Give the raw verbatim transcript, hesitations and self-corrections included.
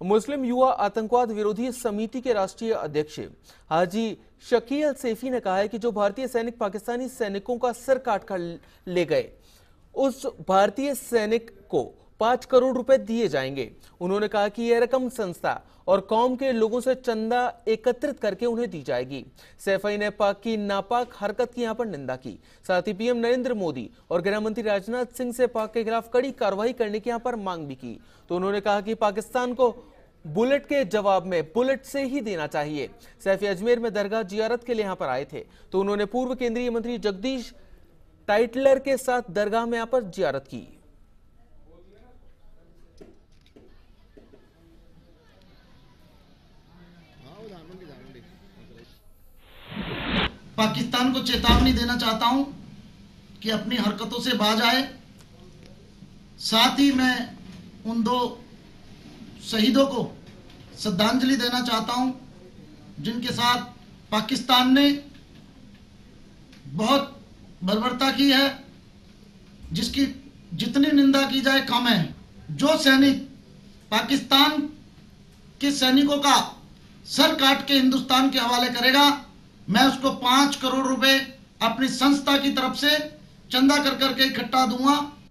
मुस्लिम युवा आतंकवाद विरोधी समिति के राष्ट्रीय अध्यक्ष हाजी शकील सैफी ने कहा है कि जो भारतीय सैनिक पाकिस्तानी सैनिकों का सर काट कर ले गए, उस भारतीय सैनिक को पांच करोड़ रुपए दिए जाएंगे। उन्होंने कहा कि यह रकम संस्था और कौम के लोगों से चंदा एकत्रित करके उन्हें दी जाएगी। सैफी ने पाक की नापाक हरकत की यहां पर निंदा की। साथ ही पीएम नरेंद्र मोदी और गृह मंत्री राजनाथ सिंह से पाक के खिलाफ कड़ी कार्रवाई करने की यहां पर मांग भी की। तो उन्होंने कहा कि पाकिस्तान को बुलेट के जवाब में बुलेट से ही देना चाहिए। सैफी अजमेर में दरगाह जियारत के लिए यहां पर आए थे, तो उन्होंने पूर्व केंद्रीय मंत्री जगदीश टाइटलर के साथ दरगाह में यहां पर जियारत की। पाकिस्तान को चेतावनी देना चाहता हूं कि अपनी हरकतों से बाज आए। साथ ही मैं उन दो शहीदों को श्रद्धांजलि देना चाहता हूं जिनके साथ पाकिस्तान ने बहुत बर्बरता की है, जिसकी जितनी निंदा की जाए कम है। जो सैनिक पाकिस्तान के सैनिकों का सर काट के हिंदुस्तान के हवाले करेगा, मैं उसको पांच करोड़ रुपए अपनी संस्था की तरफ से चंदा कर करके इकट्ठा दूंगा।